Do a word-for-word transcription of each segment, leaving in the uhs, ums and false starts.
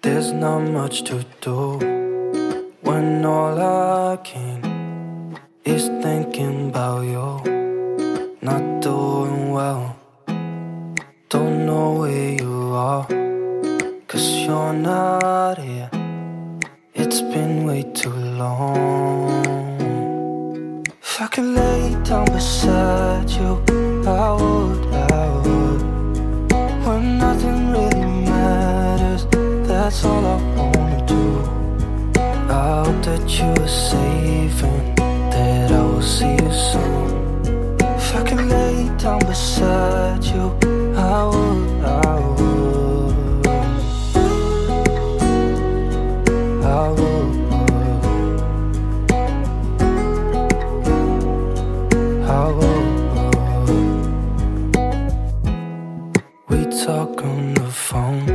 There's not much to do when all I can is thinking about you. Not doing well, don't know where you are, 'cause you're not here. It's been way too long. If I could lay down beside you, I would, I would. When nothing really matters, that's all I wanna do. I hope that you are safe and that I will see you soon. If I could lay down beside you, I would, I would, I would, I would. We talk on the phone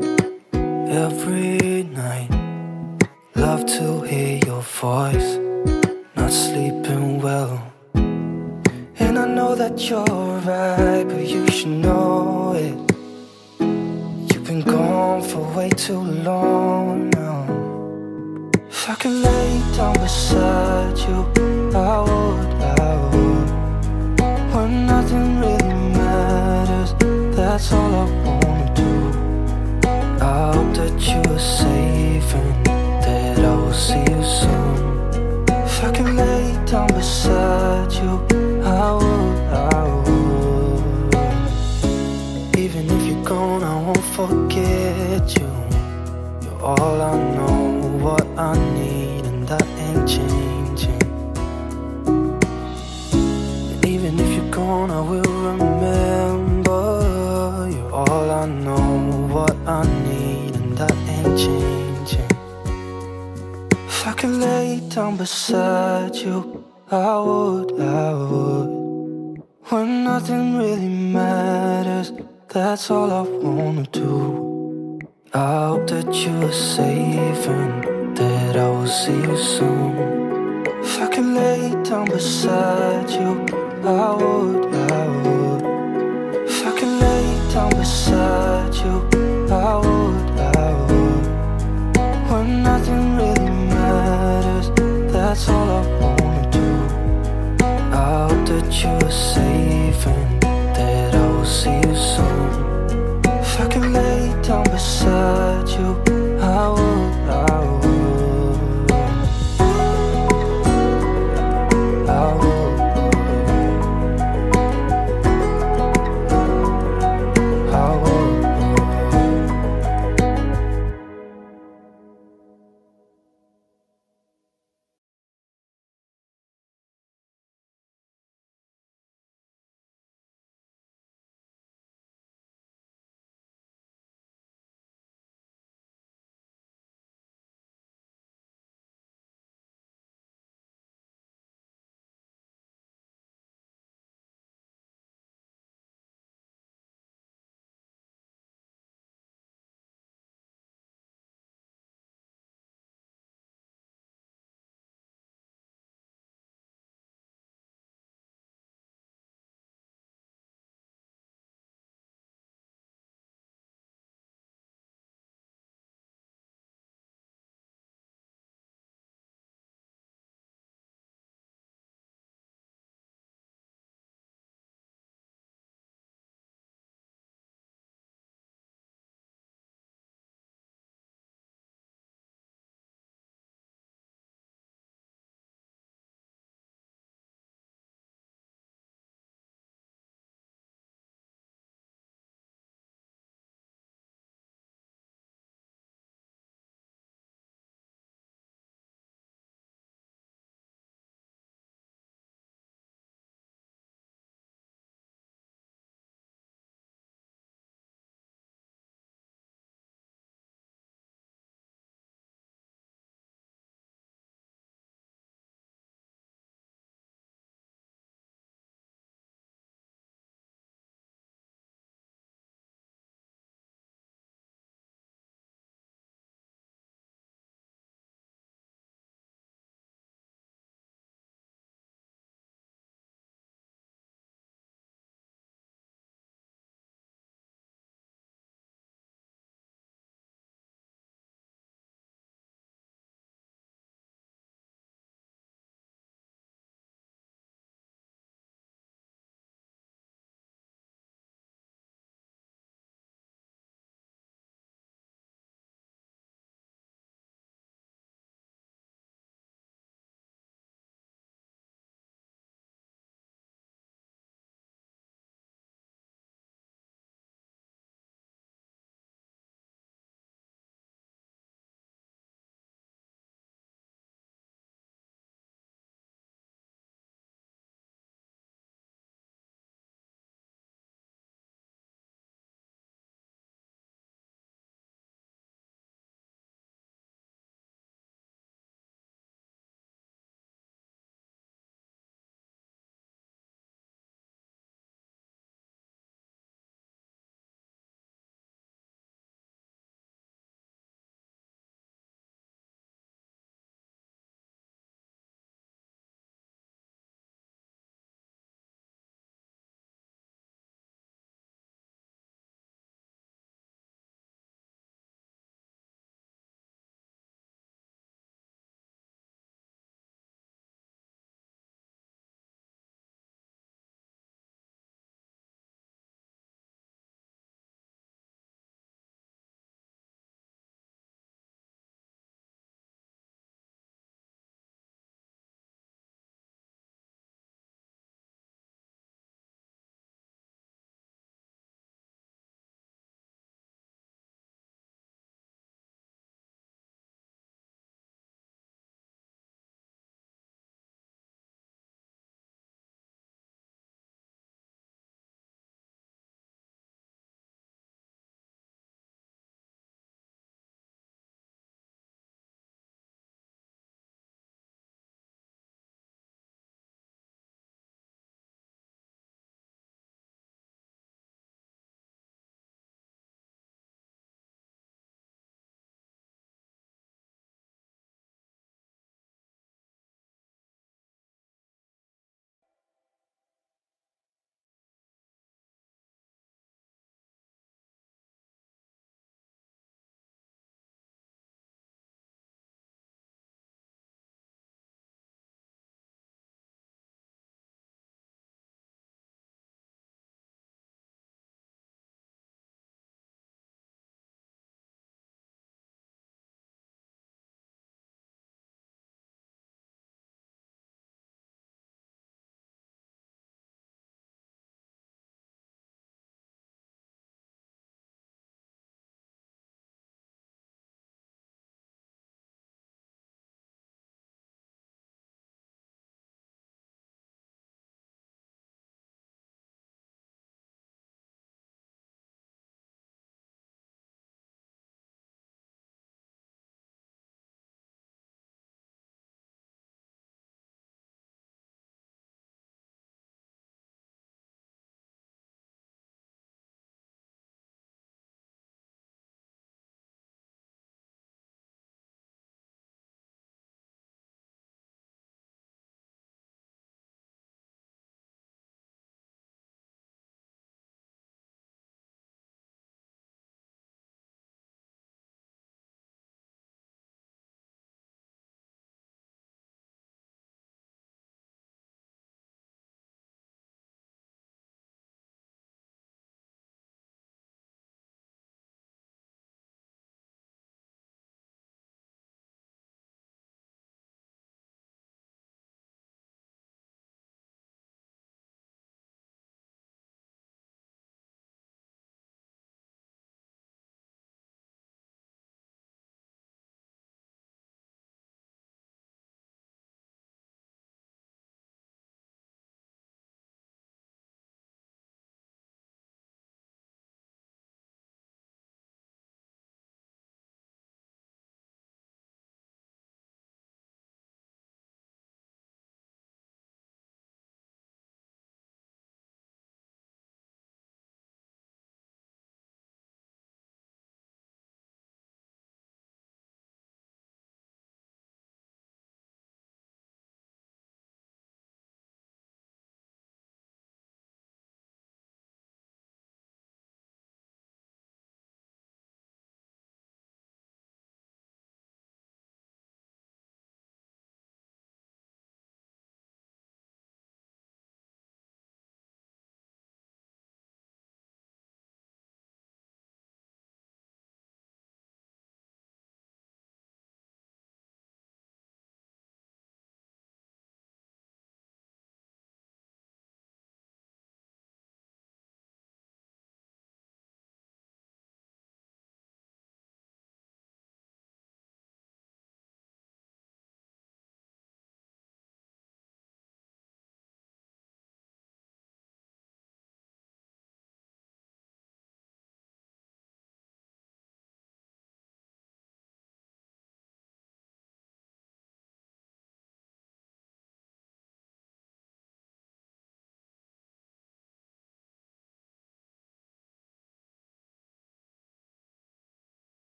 every night. Love to hear your voice, not sleeping well. And I know that you're right, but you should know it. You've been gone for way too long now. If I could lay down beside you, I would, I would. When nothing really matters, that's all I wanna do. I hope that you are safe and that I will see you soon. If I could lay down beside you, I would, I would. Even if you're gone, I won't forget you. You're all I know, what I need, and that ain't changing. And even if you're gone, I will remember. You're all I know, what I need, and that ain't changing. If I could lay down beside you, I would, I would. When nothing really matters, that's all I wanna do. I hope that you are safe and that I will see you soon. If I could lay down beside you, I would, I would. If I could lay down beside you, I would, I would. When nothing really matters, that's all I wanna do. I hope that you are safe and that I will see you soon. If I could lay down beside you, I would, I would, I would, I would.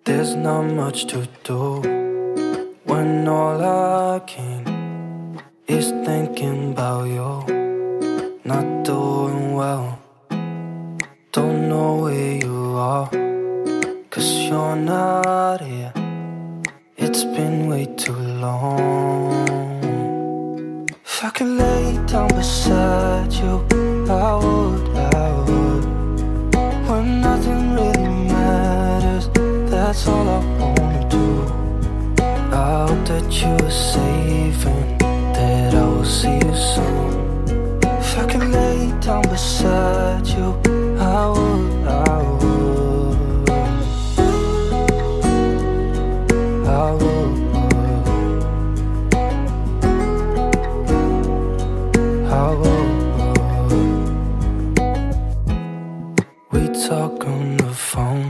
There's not much to do when all I can is thinking about you. Not doing well, don't know where you are, 'cause you're not here. It's been way too long. If I could lay down beside you, I would, I would. When nothing really matters, that's all I wanna do. I hope that you are safe and that I will see you soon. If I could lay down beside you, I would, I would, I would, I would. We talk on the phone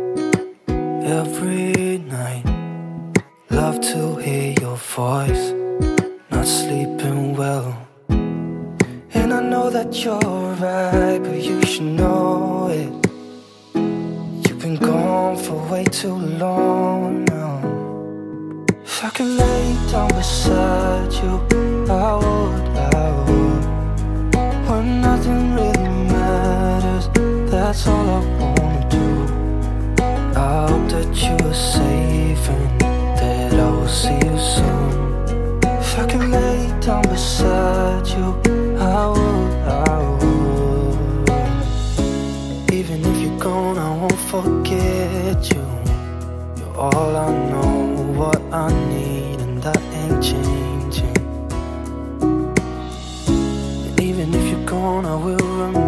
every night. Love to hear your voice, not sleeping well. And I know that you're right, but you should know it. You've been gone for way too long now. If I could lay down beside you, I would, I would. When nothing really matters, that's all I wanna do. I hope that you are safe and that I will see you soon. If I could lay down beside you, I would, I would. Even if you're gone, I won't forget you. You're all I know, what I need, and that ain't changing. And even if you're gone, I will remember